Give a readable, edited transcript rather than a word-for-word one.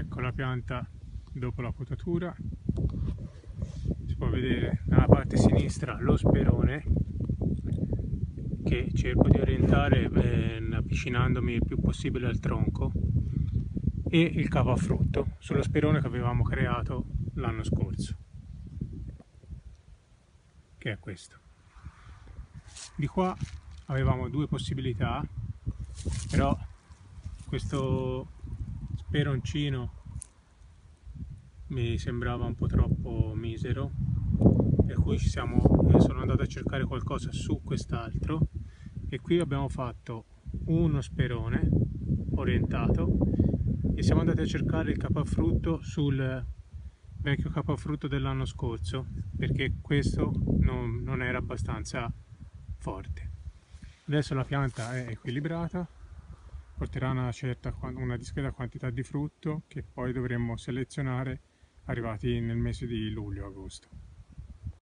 Ecco la pianta dopo la potatura. Si può vedere nella parte sinistra lo sperone che cerco di orientare avvicinandomi il più possibile al tronco, e il capo a frutto sullo sperone che avevamo creato l'anno scorso, che è questo. Di qua avevamo due possibilità, però questo speroncino mi sembrava un po' troppo misero, per cui sono andato a cercare qualcosa su quest'altro, e qui abbiamo fatto uno sperone orientato e siamo andati a cercare il capofrutto sul vecchio capofrutto dell'anno scorso, perché questo non era abbastanza forte. Adesso la pianta è equilibrata, porterà una discreta quantità di frutto che poi dovremmo selezionare arrivati nel mese di luglio-agosto.